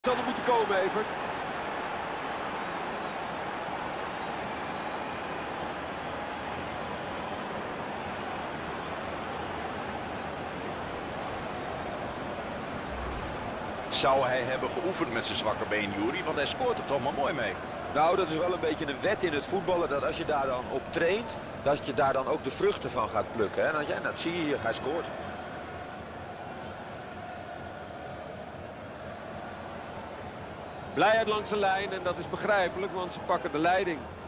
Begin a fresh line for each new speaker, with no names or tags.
Zal er moeten komen, Evert.
Zou hij hebben geoefend met zijn zwakke been, Juri? Want hij scoort er toch maar mooi mee.
Nou, dat is wel een beetje een wet in het voetballen. Dat als je daar dan op traint, dat je daar dan ook de vruchten van gaat plukken. Hè? En dat zie je hier, hij scoort. Blijheid langs de lijn en dat is begrijpelijk, want ze pakken de leiding.